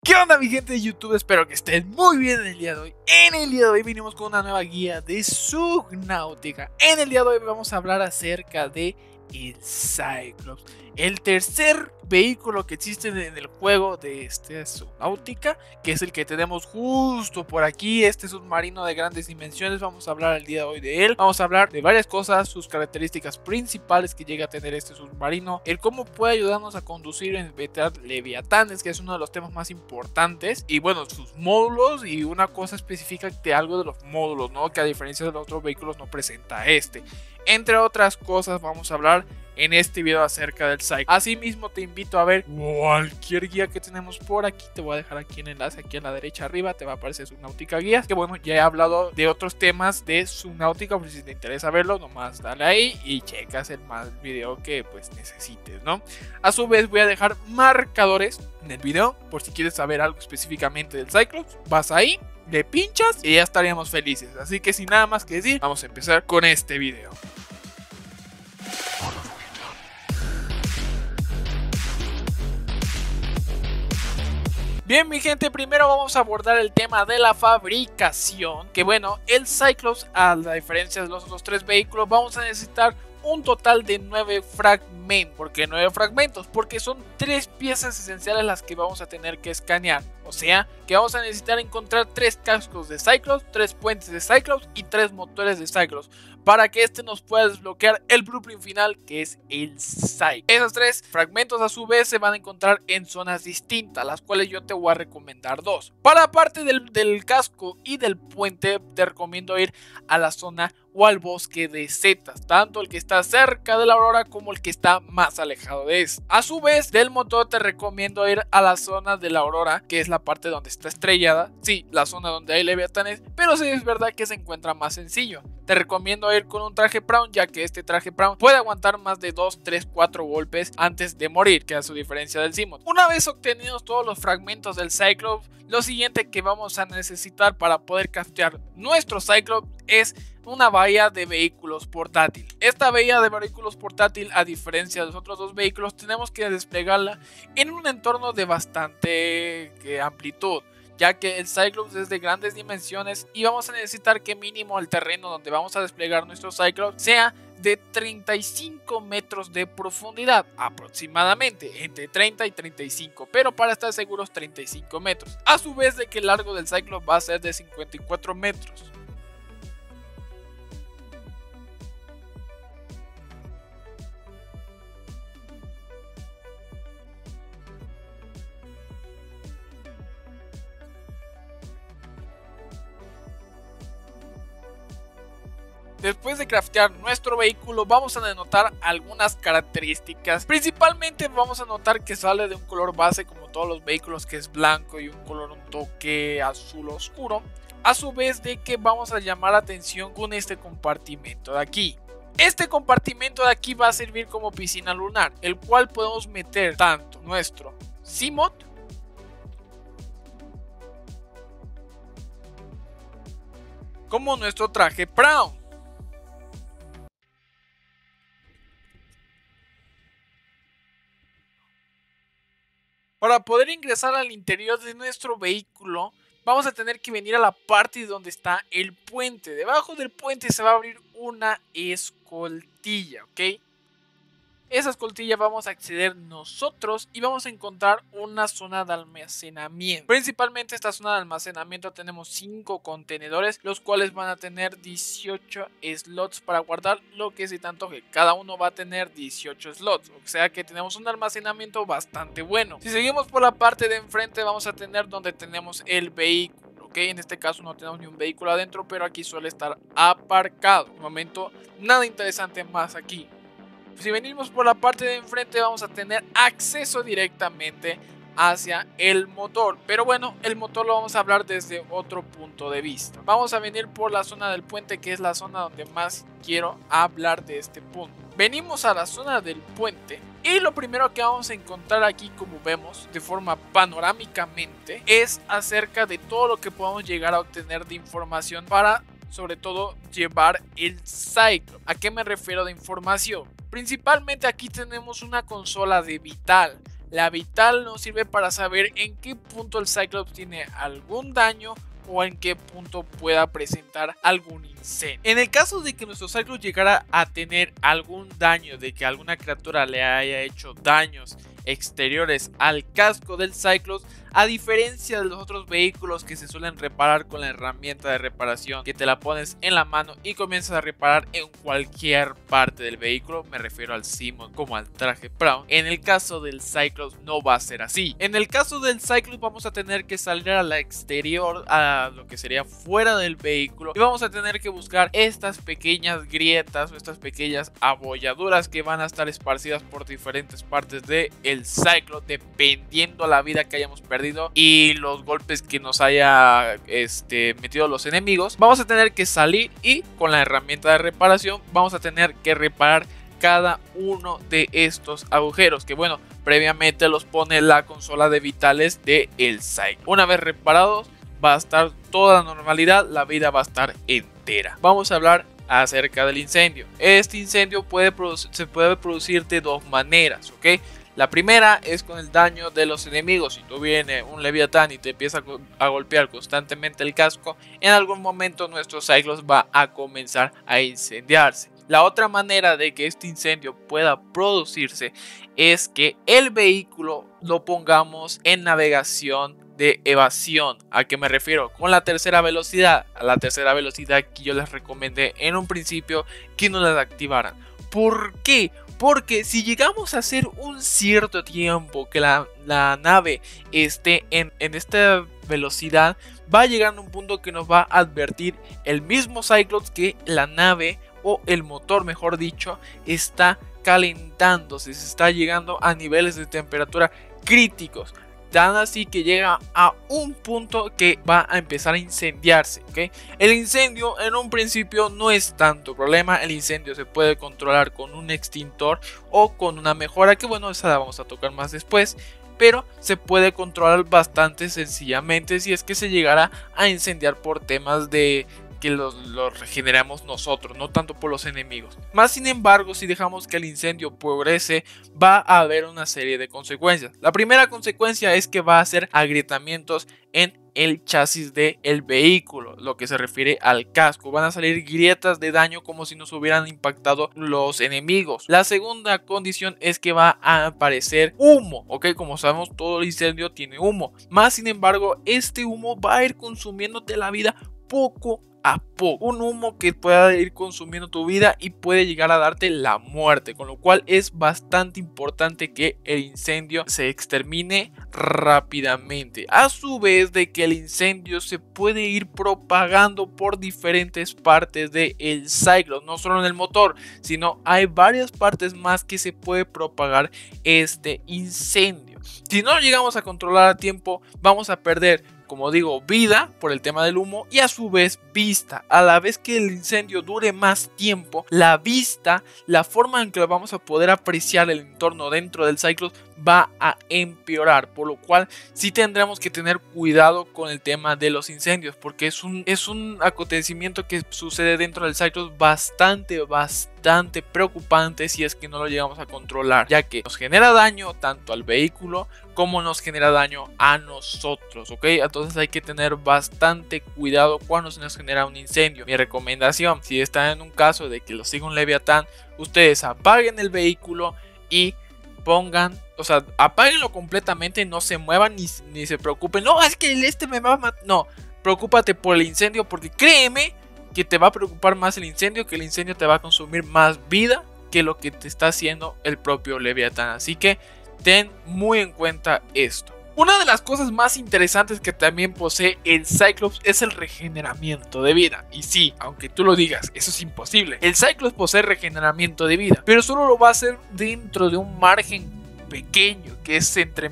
¿Qué onda mi gente de YouTube? Espero que estén muy bien en el día de hoy. En el día de hoy venimos con una nueva guía de Subnautica. En el día de hoy vamos a hablar acerca de el Cyclops, el tercer vehículo que existe en el juego de Subnautica, que es el que tenemos justo por aquí, este submarino de grandes dimensiones. Vamos a hablar el día de hoy de él, vamos a hablar de varias cosas, sus características principales que llega a tener este submarino, el cómo puede ayudarnos a conducir en leviatanes, que es uno de los temas más importantes, y bueno, sus módulos y una cosa específica de algo de los módulos, ¿no? Que a diferencia de los otros vehículos no presenta este. Entre otras cosas vamos a hablar en este video acerca del Cyclops. Asimismo te invito a ver cualquier guía que tenemos por aquí. Te voy a dejar aquí el enlace aquí a la derecha arriba. Te va a aparecer Subnautica Guías. Que bueno, ya he hablado de otros temas de Subnautica. Por si te interesa verlo, nomás dale ahí y checas el más video que pues necesites, ¿no? A su vez voy a dejar marcadores en el video por si quieres saber algo específicamente del Cyclops. Vas ahí, le pinchas y ya estaríamos felices. Así que sin nada más que decir, vamos a empezar con este video. Bien mi gente, primero vamos a abordar el tema de la fabricación. Que bueno, el Cyclops, a la diferencia de los otros tres vehículos, vamos a necesitar un total de 9 fragmentos. ¿Por qué 9 fragmentos? Porque son 3 piezas esenciales las que vamos a tener que escanear. O sea, que vamos a necesitar encontrar 3 cascos de Cyclops, 3 puentes de Cyclops y 3 motores de Cyclops, para que este nos pueda desbloquear el blueprint final, que es el Cyclops. Esos 3 fragmentos a su vez se van a encontrar en zonas distintas, las cuales yo te voy a recomendar 2. Para la parte del casco y del puente, te recomiendo ir a la zona o al bosque de setas, tanto el que está cerca de la aurora como el que está más alejado de eso. A su vez, del motor te recomiendo ir a la zona de la aurora, que es la parte donde está estrellada, sí, la zona donde hay leviatanes, pero sí es verdad que se encuentra más sencillo. Te recomiendo ir con un traje Prawn, ya que este traje Prawn puede aguantar más de 2, 3, 4 golpes antes de morir, que a su diferencia del Seamoth. Una vez obtenidos todos los fragmentos del Cyclops, lo siguiente que vamos a necesitar para poder craftear nuestro Cyclops es una bahía de vehículos portátil. Esta bahía de vehículos portátil, a diferencia de los otros dos vehículos, tenemos que desplegarla en un entorno de bastante amplitud, ya que el Cyclops es de grandes dimensiones y vamos a necesitar que mínimo el terreno donde vamos a desplegar nuestro Cyclops sea de 35 metros de profundidad, aproximadamente entre 30 y 35, pero para estar seguros 35 metros. A su vez de que el largo del Cyclops va a ser de 54 metros. Después de craftear nuestro vehículo, vamos a denotar algunas características. Principalmente vamos a notar que sale de un color base como todos los vehículos, que es blanco y un color un toque azul oscuro. A su vez de que vamos a llamar la atención con este compartimento de aquí. Este compartimento de aquí va a servir como piscina lunar, el cual podemos meter tanto nuestro Seamoth como nuestro traje Prawn. Para poder ingresar al interior de nuestro vehículo, vamos a tener que venir a la parte donde está el puente. Debajo del puente se va a abrir una escoltilla, ¿ok? Esa escoltilla vamos a acceder nosotros y vamos a encontrar una zona de almacenamiento. Principalmente esta zona de almacenamiento tenemos 5 contenedores, los cuales van a tener 18 slots para guardar lo que se te antoje. Cada uno va a tener 18 slots, o sea que tenemos un almacenamiento bastante bueno. Si seguimos por la parte de enfrente, vamos a tener donde tenemos el vehículo. Okay, en este caso no tenemos ni un vehículo adentro, pero aquí suele estar aparcado. De momento nada interesante más aquí. Si venimos por la parte de enfrente, vamos a tener acceso directamente hacia el motor, pero bueno, el motor lo vamos a hablar desde otro punto de vista. Vamos a venir por la zona del puente, que es la zona donde más quiero hablar de este punto. Venimos a la zona del puente y lo primero que vamos a encontrar aquí, como vemos de forma panorámicamente, es acerca de todo lo que podemos llegar a obtener de información para sobre todo llevar el Cyclops. ¿A qué me refiero de información? Principalmente aquí tenemos una consola de Vital, La vital nos sirve para saber en qué punto el Cyclops tiene algún daño o en qué punto pueda presentar algún incendio. En el caso de que nuestro Cyclops llegara a tener algún daño, de que alguna criatura le haya hecho daños exteriores al casco del Cyclops, a diferencia de los otros vehículos que se suelen reparar con la herramienta de reparación, que te la pones en la mano y comienzas a reparar en cualquier parte del vehículo, me refiero al Simmons como al traje Brown. En el caso del Cyclops no va a ser así. En el caso del Cyclops vamos a tener que salir a la exterior, a lo que sería fuera del vehículo, y vamos a tener que buscar estas pequeñas grietas o estas pequeñas abolladuras que van a estar esparcidas por diferentes partes del Cyclops, dependiendo la vida que hayamos perdido y los golpes que nos haya metido los enemigos. Vamos a tener que salir y con la herramienta de reparación vamos a tener que reparar cada uno de estos agujeros, que bueno, previamente los pone la consola de vitales del Cyclops. Una vez reparados va a estar toda la normalidad, la vida va a estar entera. Vamos a hablar acerca del incendio. Este incendio se puede producir de dos maneras, ¿ok? La primera es con el daño de los enemigos. Si tú viene un Leviatán y te empieza a golpear constantemente el casco, en algún momento nuestro Cyclops va a comenzar a incendiarse. La otra manera de que este incendio pueda producirse es que el vehículo lo pongamos en navegación de evasión. ¿A qué me refiero? Con la tercera velocidad. A la tercera velocidad que yo les recomendé en un principio que no la activaran. ¿Por qué? Porque si llegamos a hacer un cierto tiempo que la nave esté en esta velocidad, va a llegar a un punto que nos va a advertir el mismo Cyclops que la nave, o el motor mejor dicho, está calentándose, se está llegando a niveles de temperatura críticos. Tan así que llega a un punto que va a empezar a incendiarse, ¿okay? El incendio en un principio no es tanto problema. El incendio se puede controlar con un extintor o con una mejora, que bueno, esa la vamos a tocar más después. Pero se puede controlar bastante sencillamente si es que se llegara a incendiar por temas de que los regeneramos nosotros, no tanto por los enemigos. Más sin embargo, si dejamos que el incendio progrese, va a haber una serie de consecuencias. La primera consecuencia es que va a hacer agrietamientos en el chasis del vehículo, lo que se refiere al casco. Van a salir grietas de daño como si nos hubieran impactado los enemigos. La segunda condición es que va a aparecer humo, ok, como sabemos todo el incendio tiene humo. Más sin embargo, este humo va a ir consumiéndote la vida poco a poco. Un humo que pueda ir consumiendo tu vida y puede llegar a darte la muerte, con lo cual es bastante importante que el incendio se extermine rápidamente. A su vez de que el incendio se puede ir propagando por diferentes partes del Cyclops, no solo en el motor, sino hay varias partes más que se puede propagar este incendio. Si no lo llegamos a controlar a tiempo, vamos a perder, como digo, vida por el tema del humo y a su vez vista. A la vez que el incendio dure más tiempo, la vista, la forma en que vamos a poder apreciar el entorno dentro del Cyclops va a empeorar, por lo cual sí tendremos que tener cuidado con el tema de los incendios, porque es un acontecimiento que sucede dentro del Cyclops bastante preocupante si es que no lo llegamos a controlar, ya que nos genera daño tanto al vehículo como nos genera daño a nosotros, ¿ok? Entonces hay que tener bastante cuidado cuando se nos genera un incendio. Mi recomendación, si están en un caso de que los siga un Leviatán, ustedes apaguen el vehículo y pongan, o sea, apáguenlo completamente, no se muevan ni se preocupen. No, es que me va a matar. No, preocúpate por el incendio, porque créeme que te va a preocupar más el incendio, que el incendio te va a consumir más vida que lo que te está haciendo el propio Leviatán. Así que ten muy en cuenta esto. Una de las cosas más interesantes que también posee el Cyclops es el regeneramiento de vida. Y sí, aunque tú lo digas, eso es imposible. El Cyclops posee regeneramiento de vida, pero solo lo va a hacer dentro de un margen pequeño, que es entre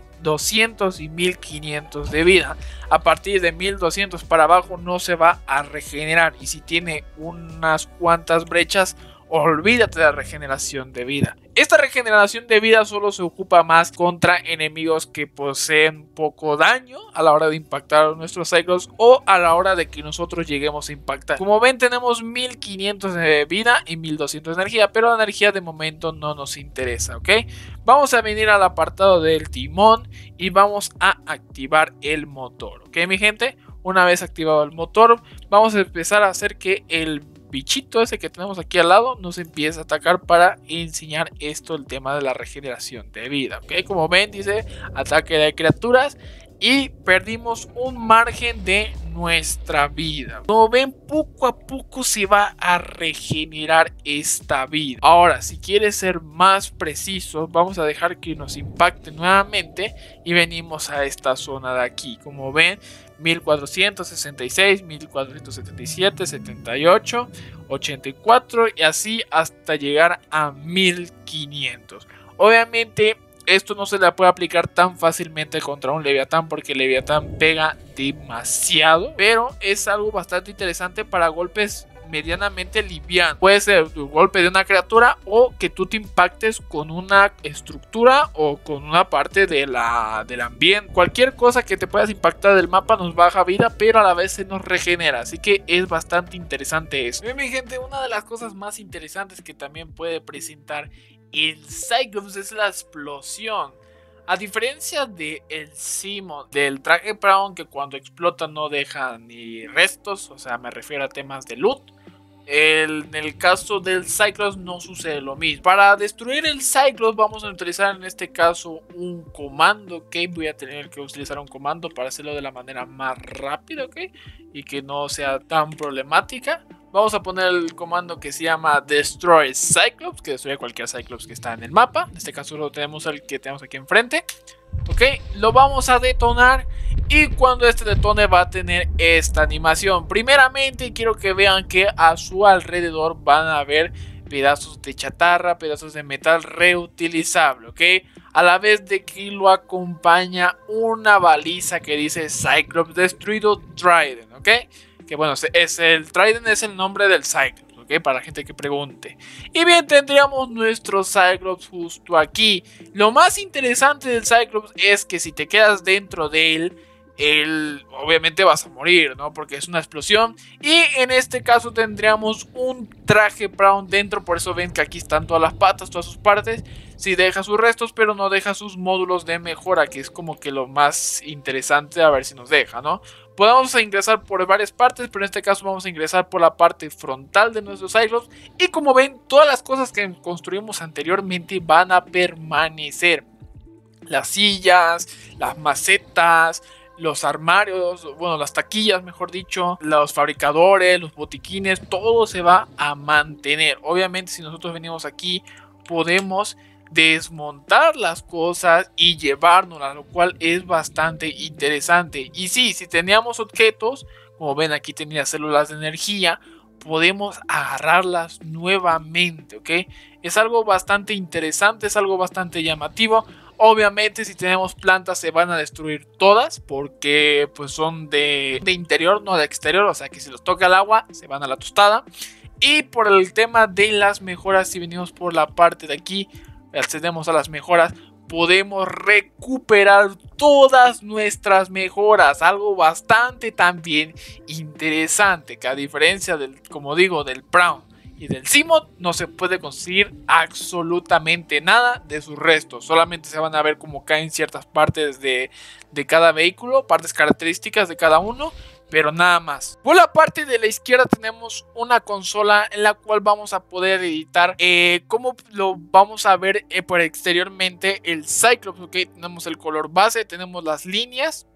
1200 y 1500 de vida. A partir de 1200 para abajo no se va a regenerar, y si tiene unas cuantas brechas, olvídate de la regeneración de vida. Esta regeneración de vida solo se ocupa más contra enemigos que poseen poco daño a la hora de impactar a nuestros Cyclops o a la hora de que nosotros lleguemos a impactar. Como ven, tenemos 1500 de vida y 1200 de energía, pero la energía de momento no nos interesa, ¿ok? Vamos a venir al apartado del timón y vamos a activar el motor, ¿ok, mi gente? Una vez activado el motor, vamos a empezar a hacer que el bichito ese que tenemos aquí al lado nos empieza a atacar para enseñar esto, el tema de la regeneración de vida, ¿ok? Como ven, dice ataque de criaturas y perdimos un margen de nuestra vida. Como ven, poco a poco se va a regenerar esta vida. Ahora, si quieres ser más preciso, vamos a dejar que nos impacte nuevamente y venimos a esta zona de aquí. Como ven, 1466, 1477, 78, 84 y así hasta llegar a 1500. Obviamente esto no se le puede aplicar tan fácilmente contra un Leviatán porque el Leviatán pega demasiado, pero es algo bastante interesante para golpes medianamente livianos. Puede ser el golpe de una criatura o que tú te impactes con una estructura o con una parte del ambiente. Cualquier cosa que te puedas impactar del mapa nos baja vida, pero a la vez se nos regenera, así que es bastante interesante eso. Bien, mi gente, una de las cosas más interesantes que también puede presentar el Cyclops es la explosión. A diferencia del Simon, del traje Brown, que cuando explota no deja ni restos, o sea, me refiero a temas de loot. En el caso del Cyclops no sucede lo mismo. Para destruir el Cyclops vamos a utilizar en este caso un comando, ¿ok? Voy a tener que utilizar un comando para hacerlo de la manera más rápida, ¿ok? Y que no sea tan problemática. Vamos a poner el comando que se llama Destroy Cyclops, que destruye cualquier Cyclops que está en el mapa. En este caso lo tenemos el que tenemos aquí enfrente. Ok, lo vamos a detonar y cuando este detone va a tener esta animación. Primeramente quiero que vean que a su alrededor van a haber pedazos de chatarra, pedazos de metal reutilizable, ok. A la vez de que lo acompaña una baliza que dice Cyclops destruido Trident, ok. Que bueno, el Trident es el nombre del Cyclops, ¿ok? Para la gente que pregunte. Y bien, tendríamos nuestro Cyclops justo aquí. Lo más interesante del Cyclops es que si te quedas dentro de él, obviamente vas a morir, ¿no? Porque es una explosión. Y en este caso tendríamos un traje Brown dentro. Por eso ven que aquí están todas las patas, todas sus partes. Sí deja sus restos, pero no deja sus módulos de mejora, que es como que lo más interesante, a ver si nos deja, ¿no? Podemos ingresar por varias partes, pero en este caso vamos a ingresar por la parte frontal de nuestros Cyclops. Y como ven, todas las cosas que construimos anteriormente van a permanecer. Las sillas, las macetas, los armarios, bueno, las taquillas, mejor dicho, los fabricadores, los botiquines, todo se va a mantener. Obviamente, si nosotros venimos aquí, podemos desmontar las cosas y llevárnoslas, lo cual es bastante interesante. Y sí, si teníamos objetos, como ven aquí tenía células de energía, podemos agarrarlas nuevamente, ¿ok? Es algo bastante interesante, es algo bastante llamativo. Obviamente si tenemos plantas se van a destruir todas porque pues son de interior, no de exterior, o sea que si los toca el agua se van a la tostada. Y por el tema de las mejoras, si venimos por la parte de aquí, accedemos a las mejoras, podemos recuperar todas nuestras mejoras, algo bastante también interesante, que a diferencia del, como digo, del Brown y del Simon, no se puede conseguir absolutamente nada de sus restos, solamente se van a ver como caen ciertas partes de cada vehículo, partes características de cada uno, pero nada más. Por la parte de la izquierda tenemos una consola en la cual vamos a poder editar como lo vamos a ver por exteriormente el Cyclops, ok. Tenemos el color base, tenemos las líneas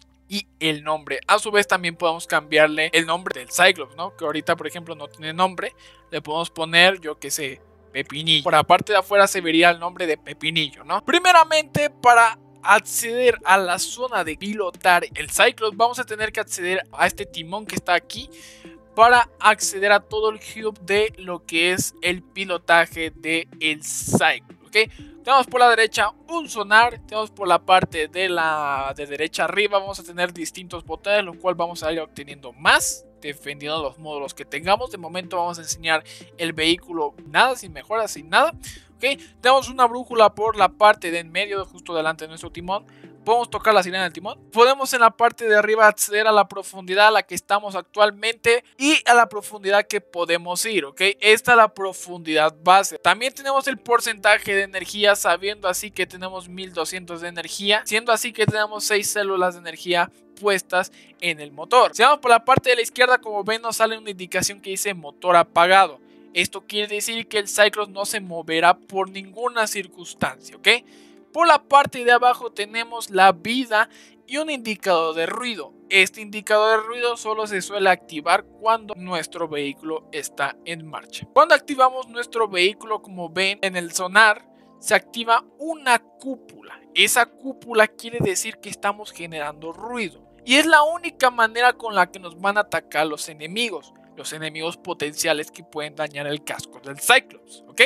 y el nombre. A su vez también podemos cambiarle el nombre del Cyclops, ¿no? Que ahorita por ejemplo no tiene nombre. Le podemos poner, yo que sé, Pepinillo. Por la parte de afuera se vería el nombre de Pepinillo, ¿no? Primeramente, para acceder a la zona de pilotar el Cyclops, vamos a tener que acceder a este timón que está aquí para acceder a todo el hub de lo que es el pilotaje del Cyclops, ¿ok? Tenemos por la derecha un sonar, tenemos por la parte de derecha arriba vamos a tener distintos botones, lo cual vamos a ir obteniendo más dependiendo de los módulos que tengamos. De momento vamos a enseñar el vehículo nada, sin mejoras, sin nada, ¿ok? Tenemos una brújula por la parte de en medio, justo delante de nuestro timón. Podemos tocar la sirena del timón. Podemos en la parte de arriba acceder a la profundidad a la que estamos actualmente y a la profundidad que podemos ir, ¿ok? Esta es la profundidad base. También tenemos el porcentaje de energía, sabiendo así que tenemos 1200 de energía, siendo así que tenemos 6 células de energía puestas en el motor. Si vamos por la parte de la izquierda, como ven, nos sale una indicación que dice motor apagado. Esto quiere decir que el Cyclops no se moverá por ninguna circunstancia, ¿ok? Por la parte de abajo tenemos la vida y un indicador de ruido. Este indicador de ruido solo se suele activar cuando nuestro vehículo está en marcha. Cuando activamos nuestro vehículo, como ven en el sonar, se activa una cúpula. Esa cúpula quiere decir que estamos generando ruido. Y es la única manera con la que nos van a atacar los enemigos potenciales que pueden dañar el casco del Cyclops, ¿ok?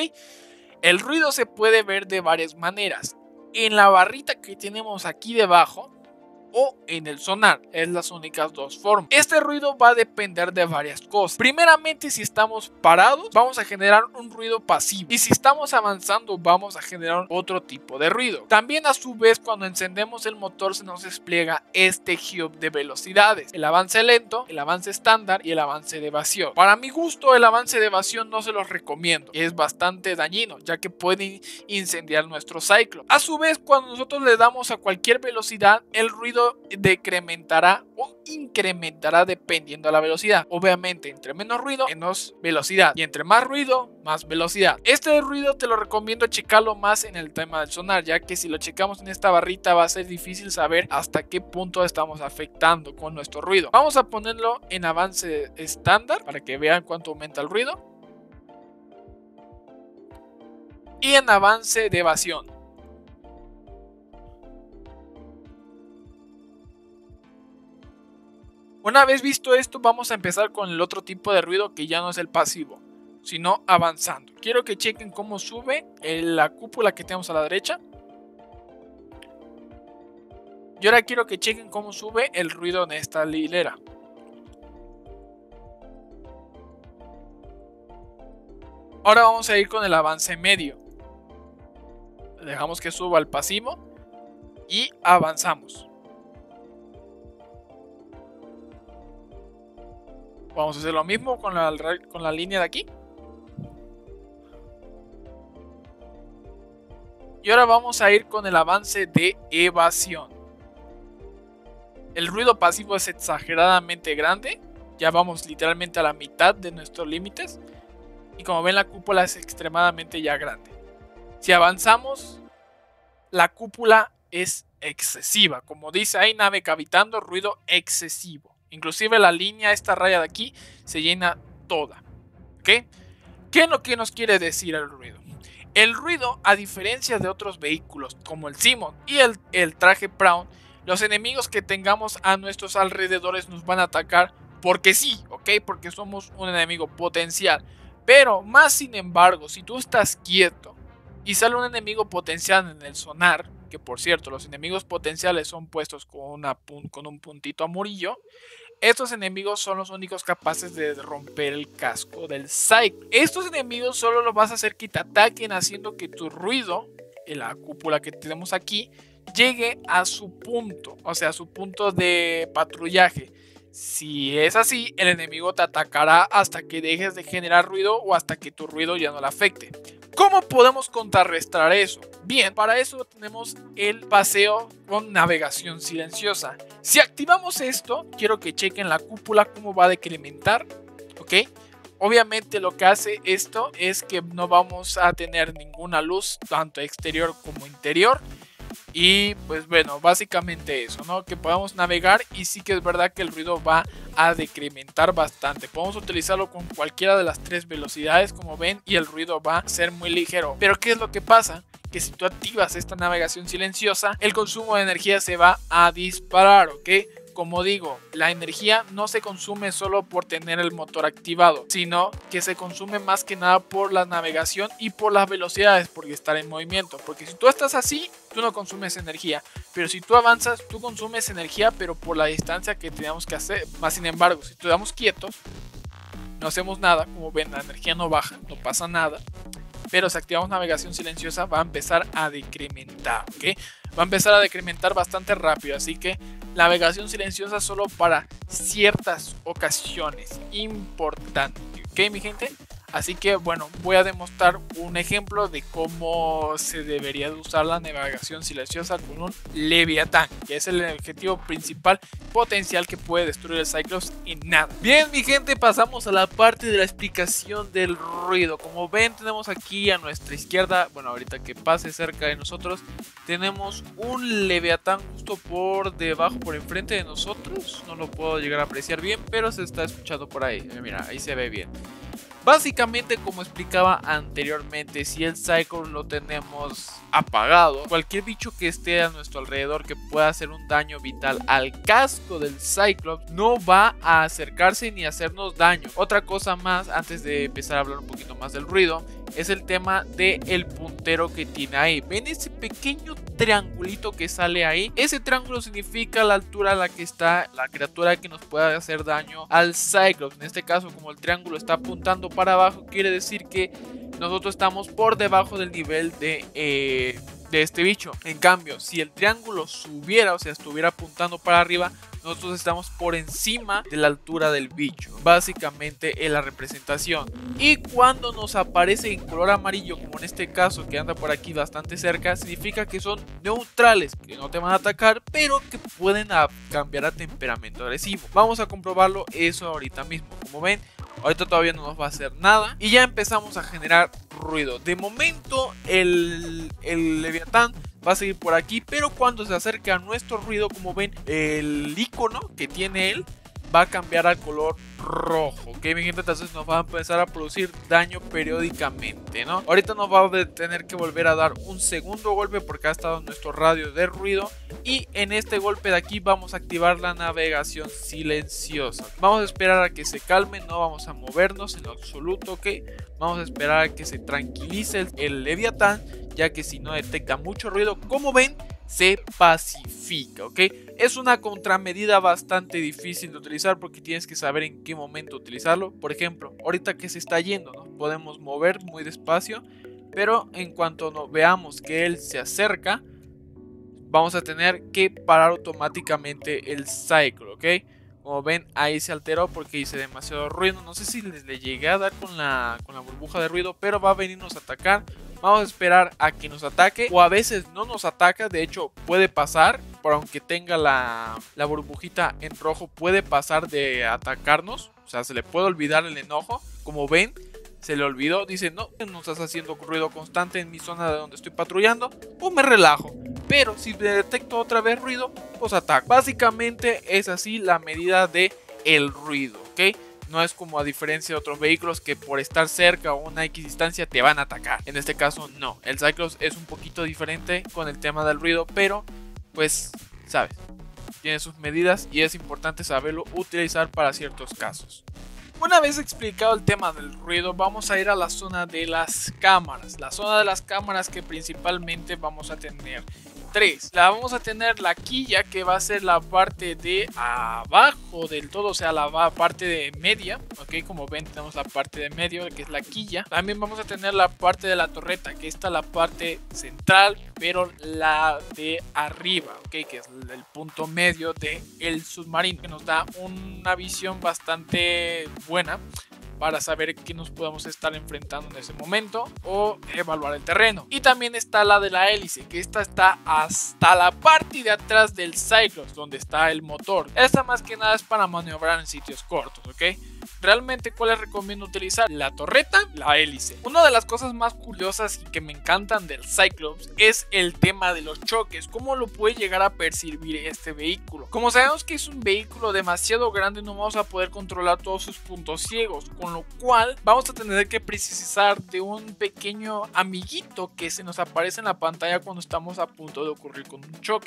El ruido se puede ver de varias maneras. En la barrita que tenemos aquí debajo o en el sonar, es las únicas dos formas. Este ruido va a depender de varias cosas. Primeramente, si estamos parados, vamos a generar un ruido pasivo, y si estamos avanzando, vamos a generar otro tipo de ruido. También, a su vez, cuando encendemos el motor, se nos despliega este hub de velocidades: el avance lento, el avance estándar y el avance de evasión. Para mi gusto, el avance de evasión no se los recomiendo, es bastante dañino, ya que puede incendiar nuestro Cyclops. A su vez, cuando nosotros le damos a cualquier velocidad, el ruido decrementará o incrementará dependiendo de la velocidad. Obviamente, entre menos ruido, menos velocidad, y entre más ruido, más velocidad. Este ruido te lo recomiendo checarlo más en el tema del sonar, ya que si lo checamos en esta barrita va a ser difícil saber hasta qué punto estamos afectando con nuestro ruido. Vamos a ponerlo en avance estándar para que vean cuánto aumenta el ruido, y en avance de evasión. Una vez visto esto, vamos a empezar con el otro tipo de ruido, que ya no es el pasivo, sino avanzando. Quiero que chequen cómo sube la cúpula que tenemos a la derecha. Y ahora quiero que chequen cómo sube el ruido en esta hilera. Ahora vamos a ir con el avance medio. Dejamos que suba al pasivo y avanzamos. Vamos a hacer lo mismo con la línea de aquí. Y ahora vamos a ir con el avance de evasión. El ruido pasivo es exageradamente grande. Ya vamos literalmente a la mitad de nuestros límites. Y como ven, la cúpula es extremadamente ya grande. Si avanzamos, la cúpula es excesiva. Como dice ahí, nave cavitando, ruido excesivo. Inclusive la línea, esta raya de aquí, se llena toda. ¿Ok? ¿Qué es lo que nos quiere decir el ruido? El ruido, a diferencia de otros vehículos como el Simon y el traje Prawn, los enemigos que tengamos a nuestros alrededores nos van a atacar porque sí, ¿ok? Porque somos un enemigo potencial. Pero más sin embargo, si tú estás quieto y sale un enemigo potencial en el sonar, que por cierto, los enemigos potenciales son puestos con un puntito amarillo, estos enemigos son los únicos capaces de romper el casco del Cyclops. Estos enemigos solo los vas a hacer que te ataquen haciendo que tu ruido, en la cúpula que tenemos aquí, llegue a su punto, o sea, a su punto de patrullaje. Si es así, el enemigo te atacará hasta que dejes de generar ruido o hasta que tu ruido ya no le afecte. ¿Cómo podemos contrarrestar eso? Bien, para eso tenemos el paseo con navegación silenciosa. Si activamos esto, quiero que chequen la cúpula cómo va a decrementar, ¿ok? Obviamente lo que hace esto es que no vamos a tener ninguna luz, tanto exterior como interior. Y pues bueno, básicamente eso, ¿no? Que podamos navegar, y sí que es verdad que el ruido va a decrementar bastante. Podemos utilizarlo con cualquiera de las tres velocidades, como ven, y el ruido va a ser muy ligero. Pero ¿qué es lo que pasa? Que si tú activas esta navegación silenciosa, el consumo de energía se va a disparar, ¿ok? como digo, la energía no se consume solo por tener el motor activado, sino que se consume más que nada por la navegación y por las velocidades, porque estar en movimiento. Porque si tú estás así, tú no consumes energía, pero si tú avanzas, tú consumes energía, pero por la distancia que tenemos que hacer. Más sin embargo, si quedamos quietos, no hacemos nada, como ven, la energía no baja, no pasa nada. Pero si activamos navegación silenciosa va a empezar a decrementar, ¿ok? Va a empezar a decrementar bastante rápido, así que navegación silenciosa solo para ciertas ocasiones importantes, ¿ok, mi gente? Así que bueno, voy a demostrar un ejemplo de cómo se debería de usar la navegación silenciosa con un Leviatán, que es el objetivo principal potencial que puede destruir el Cyclops en nada. Bien, mi gente, pasamos a la parte de la explicación del ruido. Como ven, tenemos aquí a nuestra izquierda, bueno, ahorita que pase cerca de nosotros, tenemos un Leviatán justo por debajo, por enfrente de nosotros. No lo puedo llegar a apreciar bien, pero se está escuchando por ahí. Mira, ahí se ve bien. Básicamente, como explicaba anteriormente, si el Cyclops lo tenemos apagado, cualquier bicho que esté a nuestro alrededor que pueda hacer un daño vital al casco del Cyclops no va a acercarse ni a hacernos daño. Otra cosa más, antes de empezar a hablar un poquito más del ruido, es el tema del puntero que tiene ahí. ¿Ven ese pequeño triangulito que sale ahí? Ese triángulo significa la altura a la que está la criatura que nos pueda hacer daño al Cyclops. En este caso, como el triángulo está apuntando para abajo, quiere decir que nosotros estamos por debajo del nivel de este bicho. En cambio, si el triángulo subiera, o sea, estuviera apuntando para arriba, nosotros estamos por encima de la altura del bicho. Básicamente es la representación. Y cuando nos aparece en color amarillo, como en este caso que anda por aquí bastante cerca, significa que son neutrales, que no te van a atacar, pero que pueden cambiar a temperamento agresivo. Vamos a comprobarlo eso ahorita mismo. Como ven, ahorita todavía no nos va a hacer nada y ya empezamos a generar ruido. De momento el Leviatán va a seguir por aquí, pero cuando se acerque a nuestro ruido, como ven, el icono que tiene él va a cambiar al color rojo, ok, mi gente. Entonces nos va a empezar a producir daño periódicamente, ¿no? Ahorita nos va a tener que volver a dar un segundo golpe porque ha estado en nuestro radio de ruido, y en este golpe de aquí vamos a activar la navegación silenciosa. Vamos a esperar a que se calme, no vamos a movernos en lo absoluto, ok. Vamos a esperar a que se tranquilice el Leviatán, ya que si no detecta mucho ruido, como ven, se pacifica, ¿ok? Es una contramedida bastante difícil de utilizar porque tienes que saber en qué momento utilizarlo. Por ejemplo, ahorita que se está yendo, ¿no? Podemos mover muy despacio, pero en cuanto nos veamos que él se acerca, vamos a tener que parar automáticamente el Cyclops, ¿ok? Como ven, ahí se alteró porque hice demasiado ruido. No sé si le llegué a dar con la burbuja de ruido, pero va a venirnos a atacar. Vamos a esperar a que nos ataque, o a veces no nos ataca. De hecho, puede pasar, por aunque tenga la burbujita en rojo, puede pasar de atacarnos. O sea, se le puede olvidar el enojo. Como ven, se le olvidó. Dice, no estás haciendo ruido constante en mi zona de donde estoy patrullando. Pues me relajo. Pero si detecto otra vez ruido, pues ataco. Básicamente es así la medida de el ruido, ¿ok? No es como a diferencia de otros vehículos que por estar cerca o a una X distancia te van a atacar. En este caso no. El Cyclops es un poquito diferente con el tema del ruido, pero pues, sabes, tiene sus medidas y es importante saberlo utilizar para ciertos casos. Una vez explicado el tema del ruido, vamos a ir a la zona de las cámaras. La zona de las cámaras que principalmente vamos a tener tres. Vamos a tener la quilla, que va a ser la parte de abajo del todo, o sea, la parte de media, ok, como ven tenemos la parte de medio, que es la quilla. También vamos a tener la parte de la torreta, que está la parte central, pero la de arriba, ok, que es el punto medio del submarino, que nos da una visión bastante buena para saber qué nos podemos estar enfrentando en ese momento o evaluar el terreno. Y también está la de la hélice, que esta está hasta la parte de atrás del Cyclops, donde está el motor. Esta más que nada es para maniobrar en sitios cortos, ¿ok? Realmente, ¿cuál les recomiendo utilizar? La torreta, la hélice. Una de las cosas más curiosas y que me encantan del Cyclops es el tema de los choques. ¿Cómo lo puede llegar a percibir este vehículo? Como sabemos que es un vehículo demasiado grande, no vamos a poder controlar todos sus puntos ciegos, con lo cual vamos a tener que precisar de un pequeño amiguito que se nos aparece en la pantalla cuando estamos a punto de ocurrir con un choque.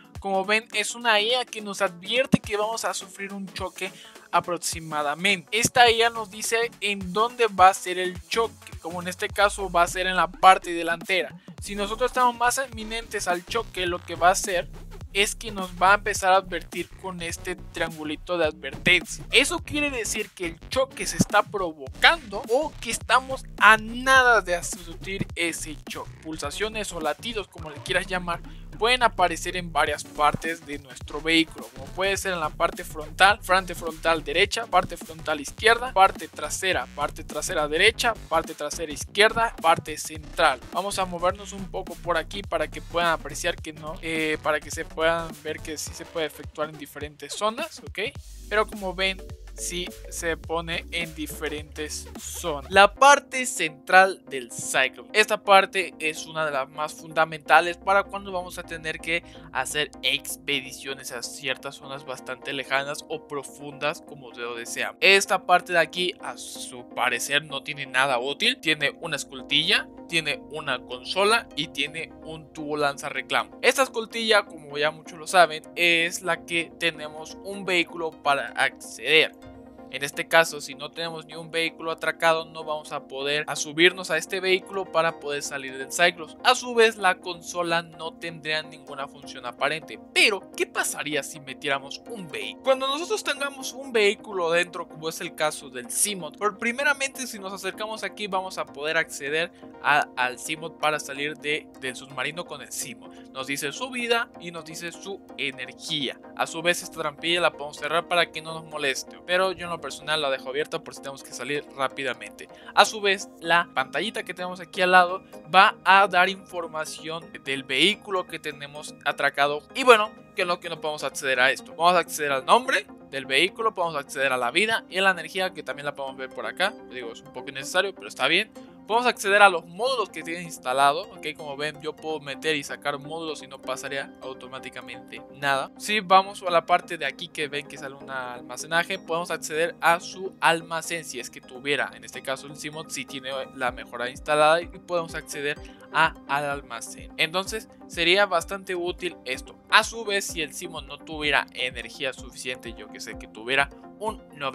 Como ven, es una IA que nos advierte que vamos a sufrir un choque aproximadamente. Esta IA nos dice en dónde va a ser el choque, como en este caso va a ser en la parte delantera. Si nosotros estamos más inminentes al choque, lo que va a hacer es que nos va a empezar a advertir con este triangulito de advertencia. Eso quiere decir que el choque se está provocando o que estamos a nada de sufrir ese choque. Pulsaciones o latidos, como le quieras llamar, pueden aparecer en varias partes de nuestro vehículo, como puede ser en la parte frontal derecha, parte frontal izquierda, parte trasera derecha, parte trasera izquierda, parte central. Vamos a movernos un poco por aquí para que puedan apreciar que no, para que se puedan ver que sí se puede efectuar en diferentes zonas, ¿ok? Pero como ven, sí se pone en diferentes zonas. La parte central del Cyclops. Esta parte es una de las más fundamentales para cuando vamos a tener que hacer expediciones a ciertas zonas bastante lejanas o profundas como lo deseamos. Esta parte de aquí, a su parecer, no tiene nada útil. Tiene una escoltilla, tiene una consola y tiene un tubo lanza reclamo. Esta escoltilla, como ya muchos lo saben, es la que tenemos un vehículo para acceder. En este caso, si no tenemos ni un vehículo atracado, no vamos a poder subirnos a este vehículo para poder salir del Cyclops. A su vez, la consola no tendría ninguna función aparente. Pero, ¿qué pasaría si metiéramos un vehículo? Cuando nosotros tengamos un vehículo dentro, como es el caso del Seamod, primeramente, si nos acercamos aquí, vamos a poder acceder al Seamod para salir del submarino con el Seamod. Nos dice su vida y nos dice su energía. A su vez, esta trampilla la podemos cerrar para que no nos moleste, pero yo no personal la dejo abierta por si tenemos que salir rápidamente. A su vez, la pantallita que tenemos aquí al lado va a dar información del vehículo que tenemos atracado. Y bueno, que es lo que no podemos acceder a esto. Vamos a acceder al nombre del vehículo, podemos acceder a la vida y a la energía, que también la podemos ver por acá. Digo, es un poco innecesario, pero está bien. Podemos acceder a los módulos que tienen instalado, ok, como ven yo puedo meter y sacar módulos y no pasaría automáticamente nada. Si vamos a la parte de aquí que ven que sale un almacenaje, podemos acceder a su almacén si es que tuviera, en este caso el Seamod si tiene la mejora instalada, y podemos acceder al almacén. Entonces sería bastante útil esto. A su vez, si el Seamod no tuviera energía suficiente, yo que sé, que tuviera un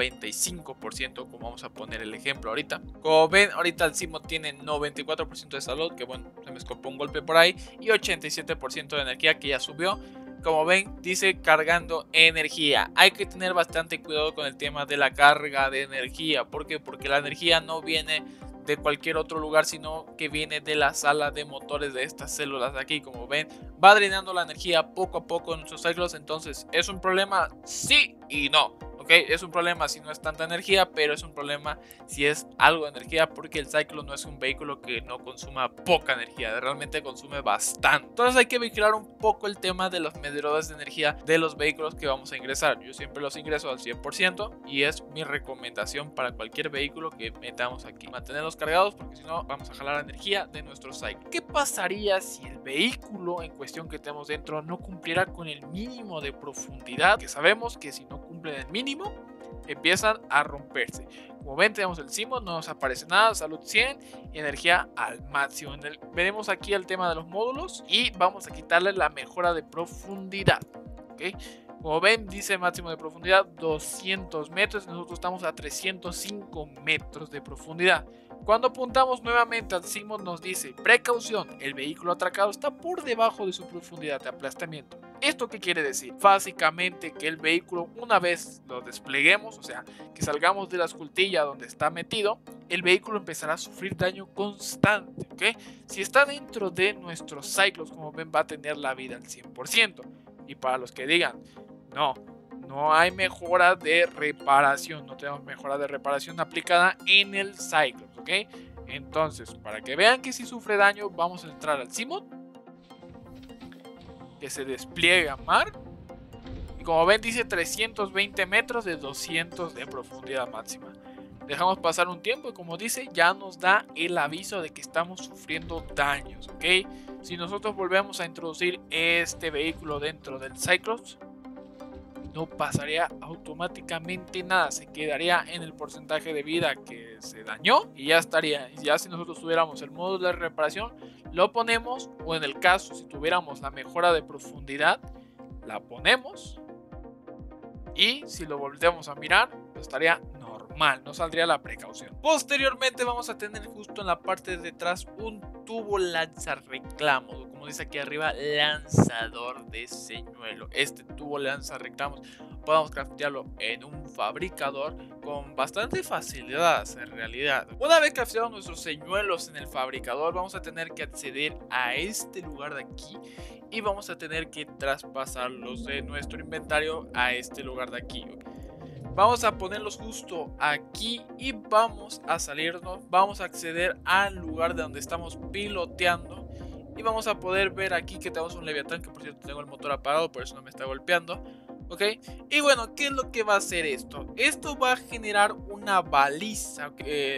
95%, como vamos a poner el ejemplo ahorita. Como ven, ahorita el Seamod tiene 94% de salud, que bueno, se me escapó un golpe por ahí, y 87% de energía, que ya subió. Como ven, dice cargando energía. Hay que tener bastante cuidado con el tema de la carga de energía. ¿Por qué? Porque la energía no viene de cualquier otro lugar, sino que viene de la sala de motores de estas células de aquí. Como ven, va drenando la energía poco a poco en nuestros ciclos. Entonces, ¿es un problema? Sí y no. ¿Ok? Es un problema si no es tanta energía, pero es un problema si es algo de energía, porque el Cyclops no es un vehículo que no consuma poca energía, realmente consume bastante. Entonces hay que vigilar un poco el tema de los medidores de energía de los vehículos que vamos a ingresar. Yo siempre los ingreso al 100% y es mi recomendación para cualquier vehículo que metamos aquí. Mantenerlos cargados, porque si no vamos a jalar energía de nuestro Cyclops. ¿Qué pasaría si el vehículo en cuestión que tenemos dentro no cumpliera con el mínimo de profundidad? Que sabemos que si no cumplen el mínimo, empiezan a romperse. Como ven, tenemos el Seamod, no nos aparece nada, salud 100 y energía al máximo. Veremos aquí el tema de los módulos y vamos a quitarle la mejora de profundidad. ¿Okay? Como ven, dice máximo de profundidad 200 metros, nosotros estamos a 305 metros de profundidad. Cuando apuntamos nuevamente al Seamod nos dice, precaución, el vehículo atracado está por debajo de su profundidad de aplastamiento. ¿Esto qué quiere decir? Básicamente que el vehículo, una vez lo despleguemos, o sea, que salgamos de la escoltilla donde está metido, el vehículo empezará a sufrir daño constante, ¿ok? Si está dentro de nuestros Cyclops, como ven, va a tener la vida al 100%. Y para los que digan, no hay mejora de reparación, no tenemos mejora de reparación aplicada en el Cyclops, ¿ok? Entonces, para que vean que si sufre daño, vamos a entrar al Seamod, que se despliega mar, y como ven dice 320 metros de 200 de profundidad máxima. Dejamos pasar un tiempo y como dice, ya nos da el aviso de que estamos sufriendo daños, ¿ok? Si nosotros volvemos a introducir este vehículo dentro del Cyclops, no pasaría automáticamente nada, se quedaría en el porcentaje de vida que se dañó y ya estaría. Y ya si nosotros tuviéramos el módulo de reparación, lo ponemos, o en el caso si tuviéramos la mejora de profundidad, la ponemos y si lo volteamos a mirar, pues estaría normal, no saldría la precaución. Posteriormente vamos a tener justo en la parte de atrás un tubo lanzarreclamos, como dice aquí arriba, lanzador de señuelo. Este tubo lanzarreclamos podemos craftearlo en un fabricador con bastante facilidad en realidad. Una vez crafteados nuestros señuelos en el fabricador, vamos a tener que acceder a este lugar de aquí y vamos a tener que traspasarlos de nuestro inventario a este lugar de aquí. Vamos a ponerlos justo aquí y vamos a salirnos, vamos a acceder al lugar de donde estamos piloteando y vamos a poder ver aquí que tenemos un Leviatán, que por cierto tengo el motor apagado, por eso no me está golpeando. ¿Ok? Y bueno, ¿qué es lo que va a hacer esto? Esto va a generar una baliza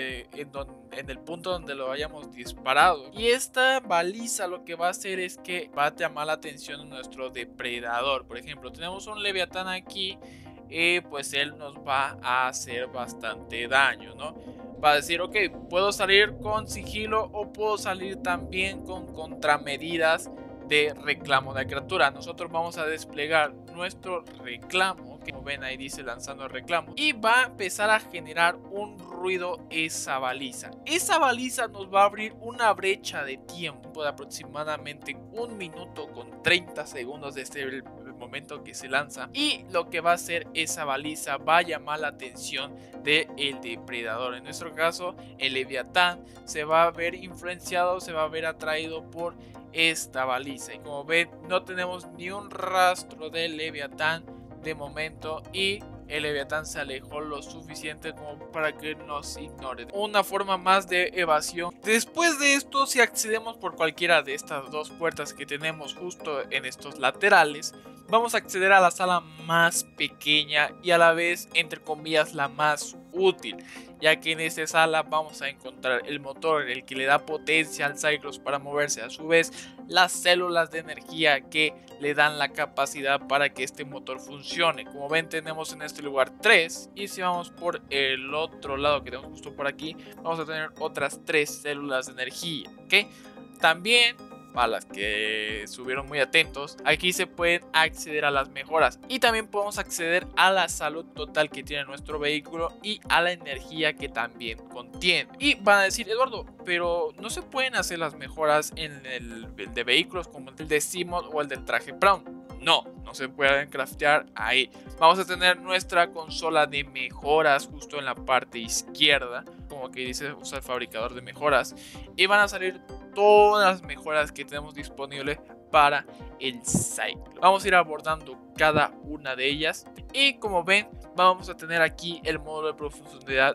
en el punto donde lo hayamos disparado. Y esta baliza lo que va a hacer es que va a llamar la atención de nuestro depredador. Por ejemplo, tenemos un Leviatán aquí y pues él nos va a hacer bastante daño, ¿no? Va a decir, ok, puedo salir con sigilo o puedo salir también con contramedidas de reclamo de la criatura. Nosotros vamos a desplegar nuestro reclamo, que como ven ahí dice lanzando reclamo, y va a empezar a generar un ruido esa baliza. Esa baliza nos va a abrir una brecha de tiempo de aproximadamente 1 minuto con 30 segundos desde el momento que se lanza, y lo que va a hacer esa baliza va a llamar la atención del depredador. En nuestro caso el Leviatán se va a ver influenciado, se va a ver atraído por esta baliza, y como ven no tenemos ni un rastro del Leviatán de momento y el Leviatán se alejó lo suficiente como para que nos ignore. Una forma más de evasión. Después de esto, si accedemos por cualquiera de estas dos puertas que tenemos justo en estos laterales, vamos a acceder a la sala más pequeña y a la vez, entre comillas, la más útil, ya que en esta sala vamos a encontrar el motor, el que le da potencia al Cyclops para moverse, a su vez las células de energía que le dan la capacidad para que este motor funcione. Como ven tenemos en este lugar 3, y si vamos por el otro lado que tenemos justo por aquí, vamos a tener otras 3 células de energía, ¿ok? También, para las que estuvieron muy atentos, aquí se pueden acceder a las mejoras y también podemos acceder a la salud total que tiene nuestro vehículo y a la energía que también contiene. Y van a decir, Eduardo, pero no se pueden hacer las mejoras en el de vehículos como el de Seamod o el del traje Brown. No se pueden craftear ahí. Vamos a tener nuestra consola de mejoras justo en la parte izquierda, como que dice usa el fabricador de mejoras, y van a salir todas las mejoras que tenemos disponibles para el Cyclops. Vamos a ir abordando cada una de ellas y como ven vamos a tener aquí el módulo de profundidad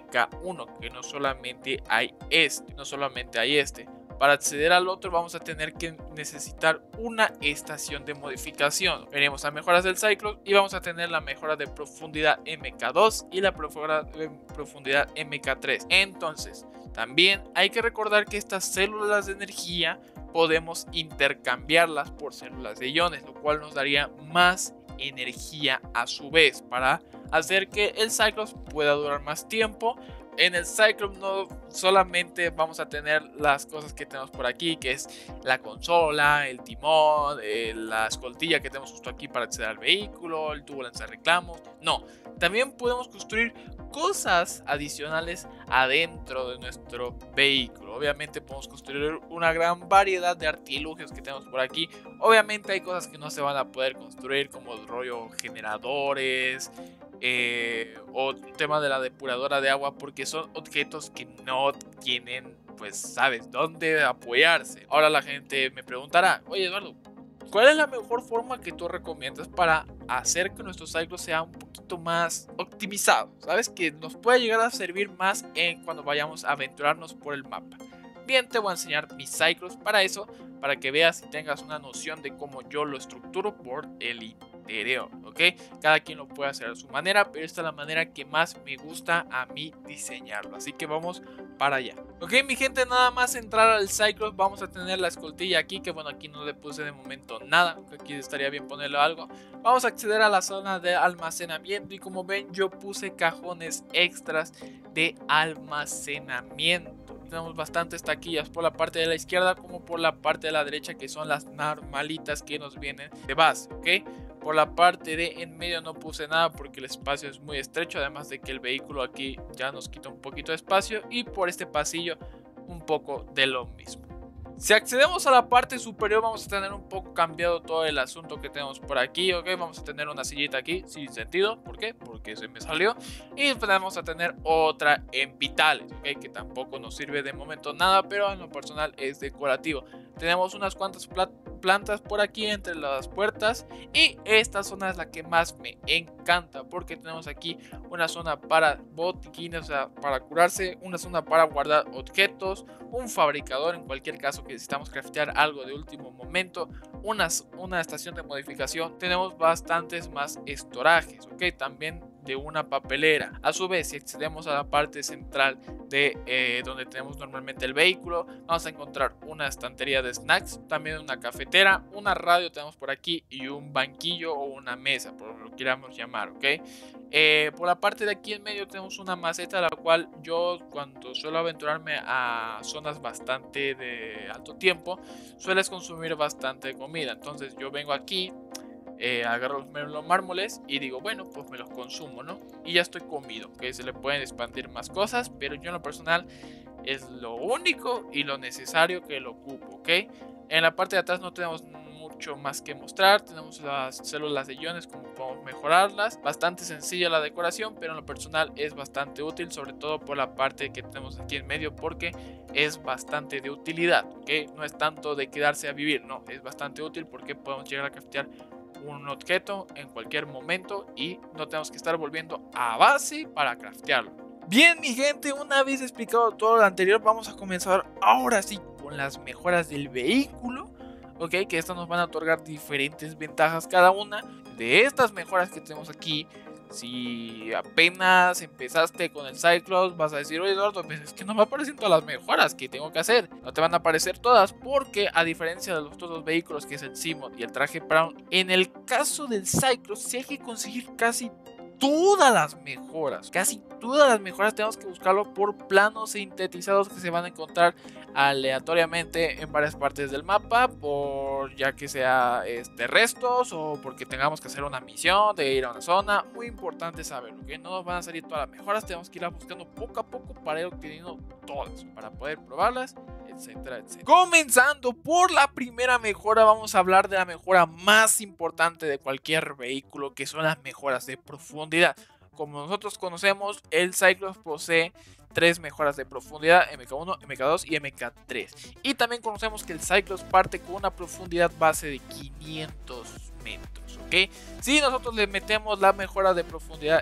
MK1, que no solamente hay este. Para acceder al otro vamos a tener que necesitar una estación de modificación. Veremos a mejoras del Cyclops y vamos a tener la mejora de profundidad MK2 y la mejora de profundidad MK3. Entonces, también hay que recordar que estas células de energía podemos intercambiarlas por células de iones, lo cual nos daría más energía a su vez para hacer que el Cyclops pueda durar más tiempo. En el Cyclops no solamente vamos a tener las cosas que tenemos por aquí, que es la consola, el timón, la escoltilla que tenemos justo aquí para acceder al vehículo, el tubo lanzarreclamos. No, también podemos construir cosas adicionales adentro de nuestro vehículo. Obviamente podemos construir una gran variedad de artilugios que tenemos por aquí. Obviamente hay cosas que no se van a poder construir, como el rollo generadores, o el tema de la depuradora de agua, porque son objetos que no tienen, pues, sabes dónde apoyarse. Ahora la gente me preguntará, oye Eduardo, ¿cuál es la mejor forma que tú recomiendas para hacer que nuestro Cyclops sea un poquito más optimizado? ¿Sabes? Que nos pueda llegar a servir más cuando vayamos a aventurarnos por el mapa. Bien, te voy a enseñar mis Cyclops para eso, para que veas y tengas una noción de cómo yo lo estructuro por el interior, ¿ok? Cada quien lo puede hacer a su manera, pero esta es la manera que más me gusta a mí diseñarlo. Así que vamos para allá. Ok, mi gente, nada más entrar al Cyclops, vamos a tener la escoltilla aquí, que bueno, aquí no le puse de momento nada, aquí estaría bien ponerle algo. Vamos a acceder a la zona de almacenamiento y como ven yo puse cajones extras de almacenamiento. Tenemos bastantes taquillas por la parte de la izquierda como por la parte de la derecha, que son las normalitas que nos vienen de base, ¿ok? Por la parte de en medio no puse nada porque el espacio es muy estrecho, además de que el vehículo aquí ya nos quita un poquito de espacio, y por este pasillo un poco de lo mismo. Si accedemos a la parte superior, vamos a tener un poco cambiado todo el asunto que tenemos por aquí, ¿ok? Vamos a tener una sillita aquí sin sentido, ¿por qué? Porque se me salió. Y después vamos a tener otra en vitales, ¿ok? Que tampoco nos sirve de momento nada, pero en lo personal es decorativo. Tenemos unas cuantas plantas por aquí entre las puertas, y esta zona es la que más me encanta porque tenemos aquí una zona para botiquines, o sea, para curarse, una zona para guardar objetos, un fabricador en cualquier caso que necesitamos craftear algo de último momento, una estación de modificación, tenemos bastantes más estorajes, ok, también de una papelera. A su vez, si accedemos a la parte central de donde tenemos normalmente el vehículo, vamos a encontrar una estantería de snacks, también una cafetera, una radio tenemos por aquí y un banquillo o una mesa, por lo que queramos llamar, ok. Por la parte de aquí en medio tenemos una maceta, la cual yo, cuando suelo aventurarme a zonas bastante de alto tiempo, sueles consumir bastante comida. Entonces yo vengo aquí, agarro los mármoles y digo, bueno, pues me los consumo, ¿no? Y ya estoy comido, que se le pueden expandir más cosas, pero yo en lo personal es lo único y lo necesario que lo ocupo, ¿ok? En la parte de atrás no tenemos mucho más que mostrar, tenemos las células de iones, como podemos mejorarlas, bastante sencilla la decoración, pero en lo personal es bastante útil, sobre todo por la parte que tenemos aquí en medio, porque es bastante de utilidad, ¿ok? No es tanto de quedarse a vivir, no, es bastante útil porque podemos llegar a craftear un objeto en cualquier momento y no tenemos que estar volviendo a base para craftearlo. Bien, mi gente, una vez explicado todo lo anterior, vamos a comenzar ahora sí con las mejoras del vehículo, ok, que estas nos van a otorgar diferentes ventajas cada una. De estas mejoras que tenemos aquí, si apenas empezaste con el Cyclops, vas a decir, oye Eduardo, pues es que no me aparecen todas las mejoras que tengo que hacer. No te van a aparecer todas porque, a diferencia de los otros dos vehículos, que es el Seamoth y el traje Brown, en el caso del Cyclops sí hay que conseguir casi todas las mejoras. Casi todas las mejoras tenemos que buscarlo por planos sintetizados que se van a encontrar aleatoriamente en varias partes del mapa, por ya que sea restos o porque tengamos que hacer una misión de ir a una zona. Muy importante saberlo, que no nos van a salir todas las mejoras, tenemos que irlas buscando poco a poco para ir obteniendo todas, para poder probarlas, etcétera, etcétera. Comenzando por la primera mejora, vamos a hablar de la mejora más importante de cualquier vehículo, que son las mejoras de profundidad. Como nosotros conocemos, el Cyclops posee 3 mejoras de profundidad, MK1, MK2 y MK3. Y también conocemos que el Cyclops parte con una profundidad base de 500 metros, ¿ok? Si nosotros le metemos la mejora de profundidad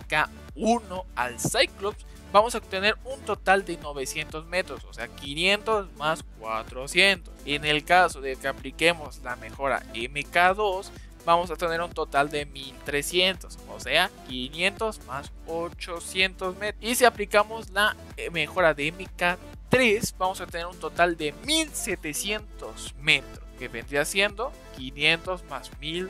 MK1 al Cyclops, vamos a obtener un total de 900 metros, o sea 500 más 400. En el caso de que apliquemos la mejora MK2, vamos a tener un total de 1300, o sea 500 más 800 metros. Y si aplicamos la mejora de MK3, vamos a tener un total de 1700 metros, que vendría siendo 500 más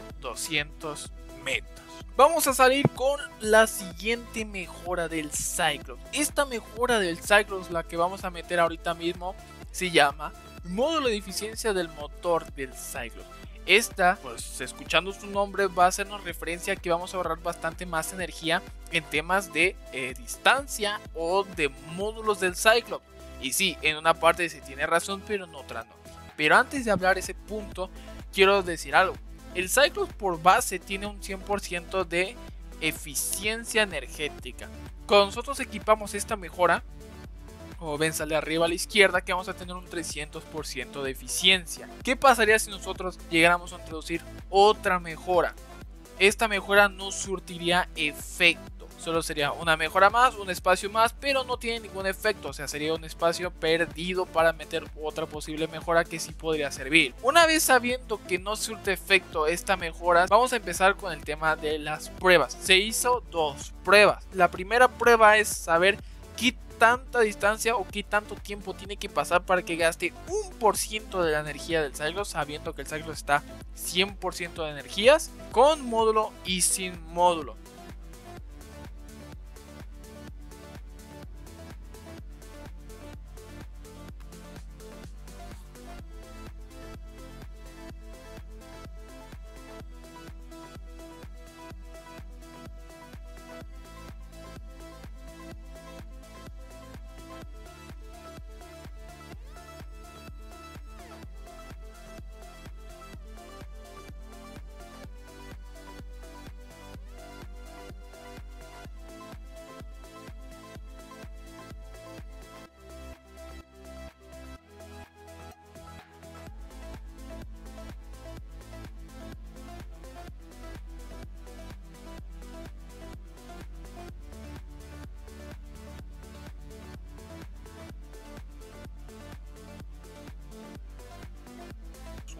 1200 metros. Vamos a salir con la siguiente mejora del Cyclops. Esta mejora del Cyclops, la que vamos a meter ahorita mismo, se llama módulo de eficiencia del motor del Cyclops. Esta, pues escuchando su nombre, va a hacernos referencia a que vamos a ahorrar bastante más energía en temas de distancia o de módulos del Cyclops. Y sí, en una parte se tiene razón, pero en otra no. Pero antes de hablar ese punto, quiero decir algo. El Cyclops por base tiene un 100% de eficiencia energética. Cuando nosotros equipamos esta mejora, como ven, sale arriba a la izquierda, que vamos a tener un 300% de eficiencia. ¿Qué pasaría si nosotros llegáramos a introducir otra mejora? Esta mejora no surtiría efecto, solo sería una mejora más, un espacio más, pero no tiene ningún efecto, o sea, sería un espacio perdido para meter otra posible mejora que sí podría servir. Una vez sabiendo que no surte efecto esta mejora, vamos a empezar con el tema de las pruebas. Se hizo 2 pruebas. La primera prueba es saber qué tanta distancia o qué tanto tiempo tiene que pasar para que gaste 1% de la energía del Cyclops, sabiendo que el Cyclops está 100% de energías, con módulo y sin módulo.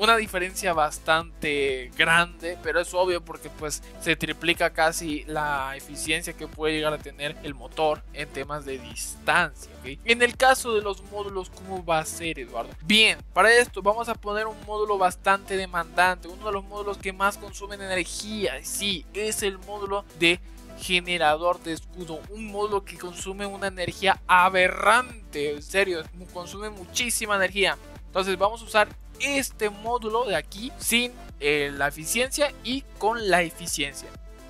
una diferencia bastante grande, pero es obvio porque pues se triplica casi la eficiencia que puede llegar a tener el motor en temas de distancia, ¿okay? En el caso de los módulos, ¿cómo va a ser, Eduardo? Bien, para esto vamos a poner un módulo bastante demandante, uno de los módulos que más consumen energía. Sí, es el módulo de generador de escudo, un módulo que consume una energía aberrante, en serio, consume muchísima energía. Entonces vamos a usar este módulo de aquí sin la eficiencia y con la eficiencia.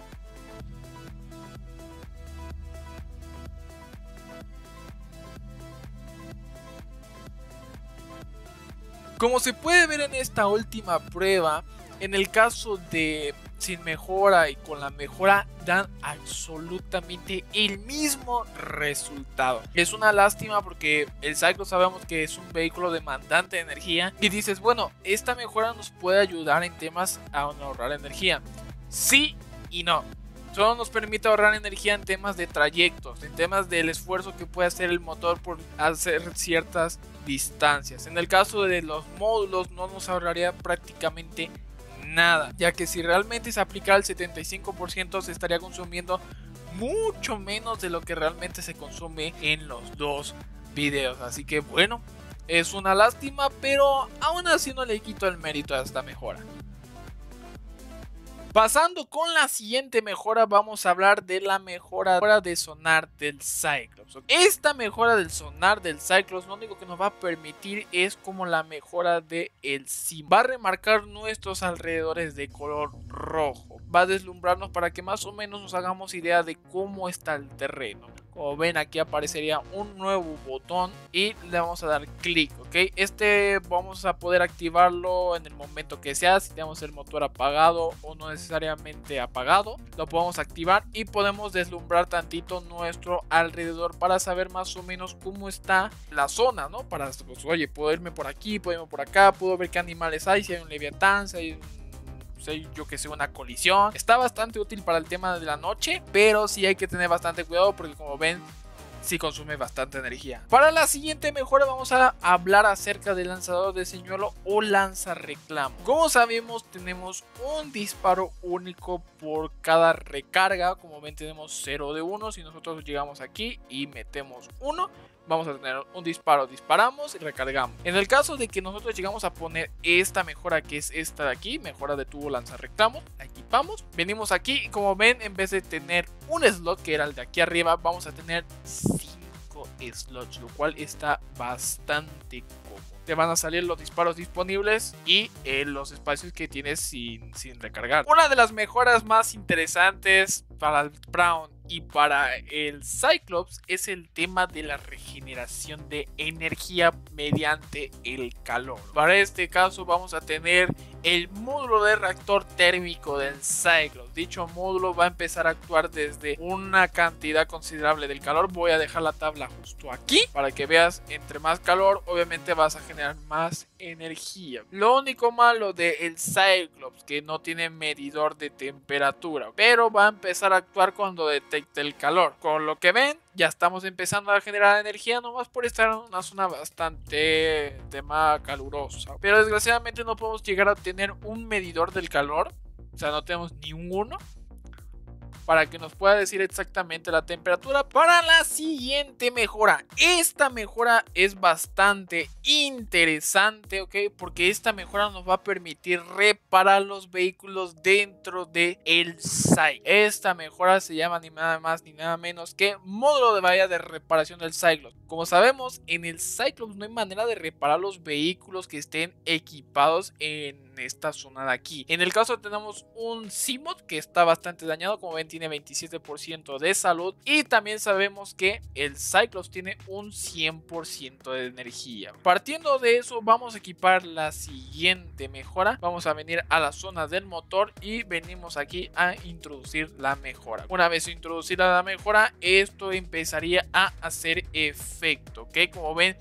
Como se puede ver en esta última prueba, en el caso de sin mejora y con la mejora dan absolutamente el mismo resultado. Es una lástima porque el Cyclops sabemos que es un vehículo demandante de energía y dices, bueno, esta mejora nos puede ayudar en temas a ahorrar energía. Sí y no. Solo nos permite ahorrar energía en temas de trayectos, en temas del esfuerzo que puede hacer el motor por hacer ciertas distancias. En el caso de los módulos no nos ahorraría prácticamente nada, ya que si realmente se aplicara el 75% se estaría consumiendo mucho menos de lo que realmente se consume en los dos videos. Así que bueno, es una lástima, pero aún así no le quito el mérito a esta mejora. Pasando con la siguiente mejora, vamos a hablar de la mejora de sonar del Cyclops. Esta mejora del sonar del Cyclops lo único que nos va a permitir es como la mejora del SIM. Va a remarcar nuestros alrededores de color rojo. Va a deslumbrarnos para que más o menos nos hagamos idea de cómo está el terreno. Como ven, aquí aparecería un nuevo botón y le vamos a dar clic, ¿ok? Este vamos a poder activarlo en el momento que sea. Si tenemos el motor apagado o no necesariamente apagado, lo podemos activar y podemos deslumbrar tantito nuestro alrededor para saber más o menos cómo está la zona, ¿no? Para, pues, oye, puedo irme por aquí, puedo irme por acá, puedo ver qué animales hay, si hay un leviatán, si hay yo que sé, una colisión. Está bastante útil para el tema de la noche, pero sí hay que tener bastante cuidado porque como ven, sí consume bastante energía. Para la siguiente mejora vamos a hablar acerca del lanzador de señuelo o lanzarreclamo. Como sabemos, tenemos un disparo único por cada recarga. Como ven, tenemos 0 de 1. Si nosotros llegamos aquí y metemos 1, vamos a tener un disparo, disparamos y recargamos. En el caso de que nosotros llegamos a poner esta mejora, que es esta de aquí, mejora de tubo lanzarreclamo, la equipamos, venimos aquí y como ven, en vez de tener un slot que era el de aquí arriba, vamos a tener 5 slots, lo cual está bastante cómodo. Te van a salir los disparos disponibles y los espacios que tienes sin recargar. Una de las mejoras más interesantes para el Braum y para el Cyclops es el tema de la regeneración de energía mediante el calor. Para este caso vamos a tener el módulo de reactor térmico del Cyclops. Dicho módulo va a empezar a actuar desde una cantidad considerable del calor. Voy a dejar la tabla justo aquí para que veas, entre más calor obviamente vas a generar más energía. Lo único malo del Cyclops que no tiene medidor de temperatura, pero va a empezar a actuar cuando detecte el calor. Con lo que ven, ya estamos empezando a generar energía nomás por estar en una zona bastante tema calurosa. Pero desgraciadamente no podemos llegar a tener un medidor del calor. O sea, no tenemos ni uno para que nos pueda decir exactamente la temperatura. Para la siguiente mejora, esta mejora es bastante interesante, ¿ok? Porque esta mejora nos va a permitir reparar los vehículos dentro de el Cyclops. Esta mejora se llama ni nada más ni nada menos que módulo de valla de reparación del Cyclops. Como sabemos, en el Cyclops no hay manera de reparar los vehículos que estén equipados en esta zona de aquí. En el caso tenemos un Seamod que está bastante dañado, como ven tiene 27% de salud, y también sabemos que el Cyclops tiene un 100% de energía. Partiendo de eso vamos a equipar la siguiente mejora. Vamos a venir a la zona del motor y venimos aquí a introducir la mejora. Una vez introducida la mejora, esto empezaría a hacer efecto, ¿ok? Como ven,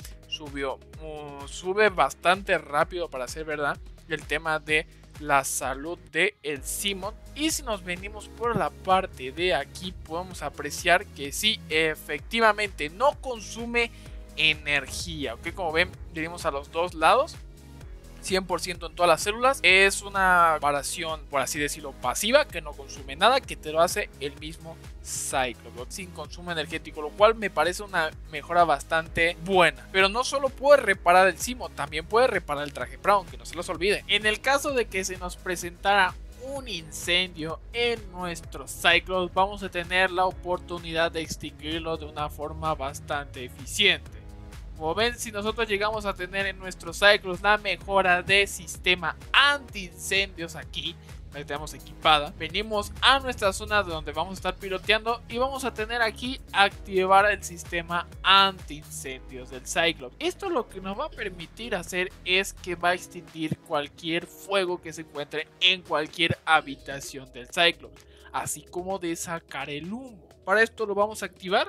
sube bastante rápido para ser verdad el tema de la salud de el Seamod. Y si nos venimos por la parte de aquí podemos apreciar que sí, efectivamente no consume energía, ¿ok? Como ven, venimos a los dos lados 100% en todas las células. Es una reparación, por así decirlo, pasiva, que no consume nada, que te lo hace el mismo Cyclops sin consumo energético, lo cual me parece una mejora bastante buena. Pero no solo puede reparar el Simo, también puede reparar el traje Brown, que no se los olvide. En el caso de que se nos presentara un incendio en nuestro Cyclops, vamos a tener la oportunidad de extinguirlo de una forma bastante eficiente. Como ven, si nosotros llegamos a tener en nuestro Cyclops la mejora de sistema anti-incendios aquí, la tenemos equipada, venimos a nuestra zona donde vamos a estar piloteando y vamos a tener aquí activar el sistema anti-incendios del Cyclops. Esto lo que nos va a permitir hacer es que va a extinguir cualquier fuego que se encuentre en cualquier habitación del Cyclops, así como de sacar el humo. Para esto lo vamos a activar.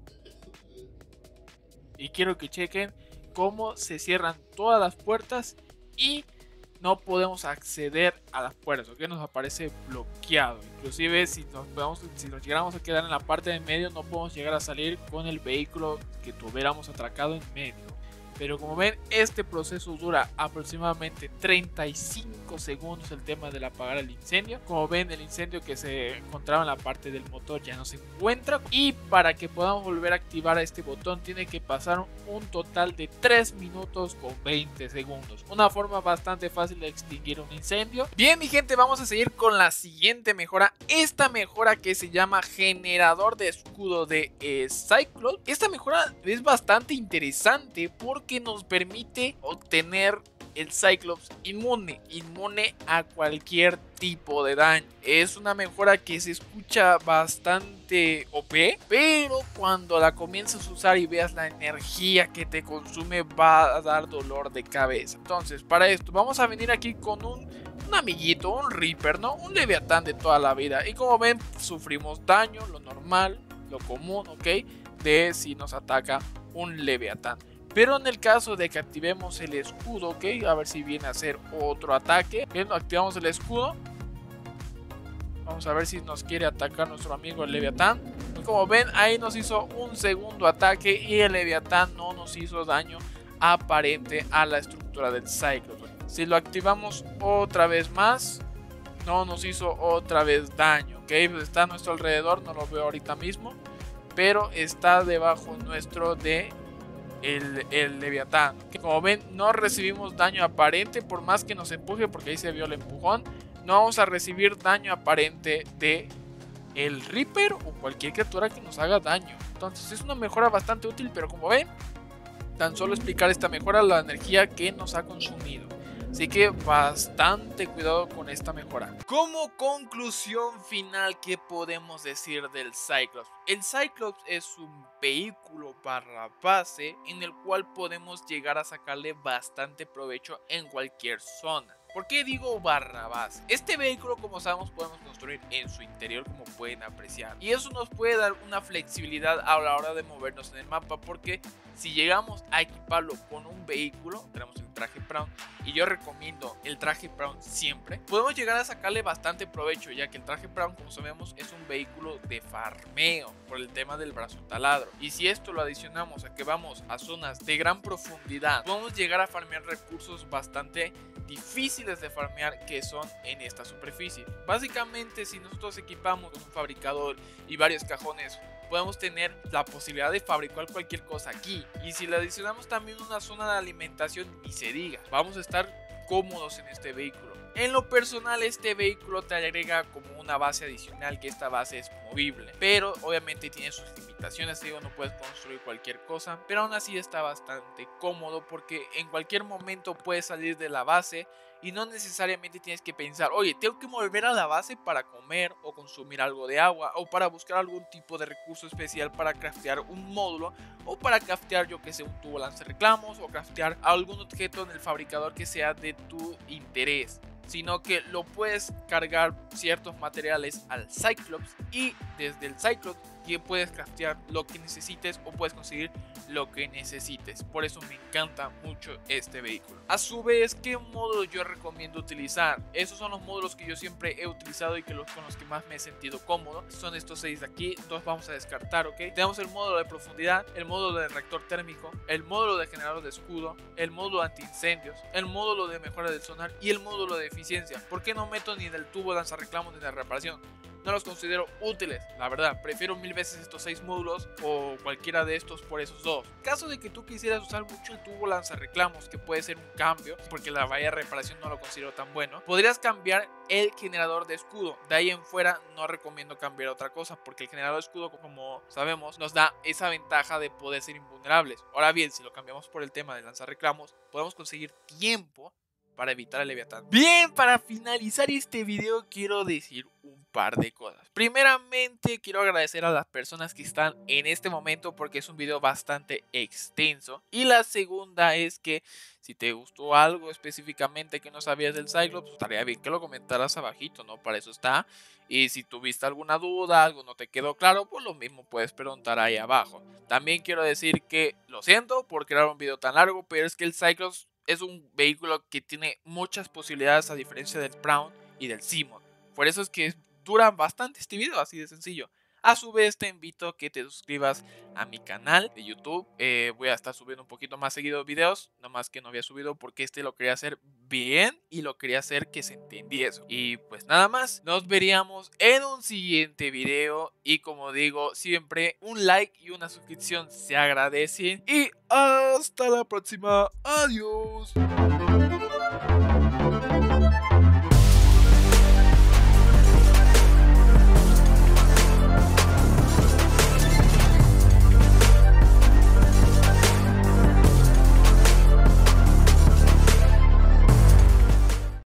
Y quiero que chequen cómo se cierran todas las puertas y no podemos acceder a las puertas, que nos aparece bloqueado. Inclusive si nos llegáramos a quedar en la parte de medio, no podemos llegar a salir con el vehículo que tuviéramos atracado en medio. Pero como ven, este proceso dura aproximadamente 35 segundos, el tema del apagar el incendio. Como ven, el incendio que se encontraba en la parte del motor ya no se encuentra. Y para que podamos volver a activar este botón tiene que pasar un total de 3 minutos con 20 segundos. Una forma bastante fácil de extinguir un incendio. Bien, mi gente, vamos a seguir con la siguiente mejora. Esta mejora que se llama generador de escudo de Cyclops. Esta mejora es bastante interesante porque nos permite obtener el Cyclops inmune a cualquier tipo de daño. Es una mejora que se escucha bastante OP, pero cuando la comienzas a usar y veas la energía que te consume, va a dar dolor de cabeza. Entonces, para esto vamos a venir aquí con un amiguito, un Reaper, ¿no? Un Leviatán de toda la vida. Y como ven, sufrimos daño, lo normal, lo común, ¿ok? De si nos ataca un Leviatán. Pero en el caso de que activemos el escudo, ok, a ver si viene a hacer otro ataque. Bien, activamos el escudo. Vamos a ver si nos quiere atacar nuestro amigo el Leviatán. Y como ven, ahí nos hizo un segundo ataque y el Leviatán no nos hizo daño aparente a la estructura del Cyclops. Si lo activamos otra vez más, no nos hizo otra vez daño, ok. Pues está a nuestro alrededor, no lo veo ahorita mismo, pero está debajo nuestro de el Leviatán. Como ven, no recibimos daño aparente por más que nos empuje, porque ahí se vio el empujón. No vamos a recibir daño aparente de el Reaper o cualquier criatura que nos haga daño. Entonces es una mejora bastante útil, pero como ven, tan solo explicar esta mejora, la energía que nos ha consumido. Así que bastante cuidado con esta mejora. Como conclusión final, ¿qué podemos decir del Cyclops? El Cyclops es un vehículo barra base en el cual podemos llegar a sacarle bastante provecho en cualquier zona. ¿Por qué digo barra base? Este vehículo, como sabemos, podemos construir en su interior, como pueden apreciar. Y eso nos puede dar una flexibilidad a la hora de movernos en el mapa, porque si llegamos a equiparlo con un vehículo, tenemos el traje Brown, y yo recomiendo el traje Brown siempre, podemos llegar a sacarle bastante provecho, ya que el traje Brown, como sabemos, es un vehículo de farmeo por el tema del brazo taladro. Y si esto lo adicionamos a que vamos a zonas de gran profundidad, podemos llegar a farmear recursos bastante difíciles de farmear que son en esta superficie. Básicamente, si nosotros equipamos con un fabricador y varios cajones, podemos tener la posibilidad de fabricar cualquier cosa aquí. Y si le adicionamos también una zona de alimentación, ni se diga, vamos a estar cómodos en este vehículo. En lo personal, este vehículo te agrega como una base adicional, que esta base es movible, pero obviamente tiene sus limitaciones. Digo, no puedes construir cualquier cosa, pero aún así está bastante cómodo, porque en cualquier momento puedes salir de la base y no necesariamente tienes que pensar, oye, tengo que volver a la base para comer o consumir algo de agua, o para buscar algún tipo de recurso especial para craftear un módulo, o para craftear, yo que sé, un tubo lance reclamos, o craftear algún objeto en el fabricador que sea de tu interés, sino que lo puedes cargar ciertos materiales al Cyclops y desde el Cyclops que puedes craftear lo que necesites o puedes conseguir lo que necesites. Por eso me encanta mucho este vehículo. A su vez, ¿qué módulo yo recomiendo utilizar? Esos son los módulos que yo siempre he utilizado y con los que más me he sentido cómodo. Son estos 6 de aquí, 2 vamos a descartar, ¿ok? Tenemos el módulo de profundidad, el módulo de reactor térmico, el módulo de generador de escudo, el módulo antiincendios, el módulo de mejora del sonar y el módulo de eficiencia. ¿Por qué no meto ni del tubo lanzarreclamos ni de reparación? No los considero útiles, la verdad. Prefiero mil veces estos 6 módulos o cualquiera de estos por esos 2. En caso de que tú quisieras usar mucho el tubo lanzarreclamos, que puede ser un cambio, porque la valla de reparación no lo considero tan bueno, podrías cambiar el generador de escudo. De ahí en fuera no recomiendo cambiar otra cosa, porque el generador de escudo, como sabemos, nos da esa ventaja de poder ser invulnerables. Ahora bien, si lo cambiamos por el tema de lanzar reclamos, podemos conseguir tiempo para evitar el Leviatán. Bien, para finalizar este video quiero decir un par de cosas. Primeramente quiero agradecer a las personas que están en este momento porque es un video bastante extenso. Y la segunda es que si te gustó algo específicamente que no sabías del Cyclops, estaría bien que lo comentaras abajito, ¿no? Para eso está. Y si tuviste alguna duda, algo no te quedó claro, pues lo mismo puedes preguntar ahí abajo. También quiero decir que lo siento por crear un video tan largo, pero es que el Cyclops es un vehículo que tiene muchas posibilidades a diferencia del Braun y del Simon. Por eso es que dura bastante este video, así de sencillo. A su vez te invito a que te suscribas a mi canal de YouTube. Voy a estar subiendo un poquito más seguido videos, nomás que no había subido porque este lo quería hacer bien y lo quería hacer que se entendiese. Y pues nada más, nos veríamos en un siguiente video y como digo siempre, un like y una suscripción se agradecen y hasta la próxima. Adiós.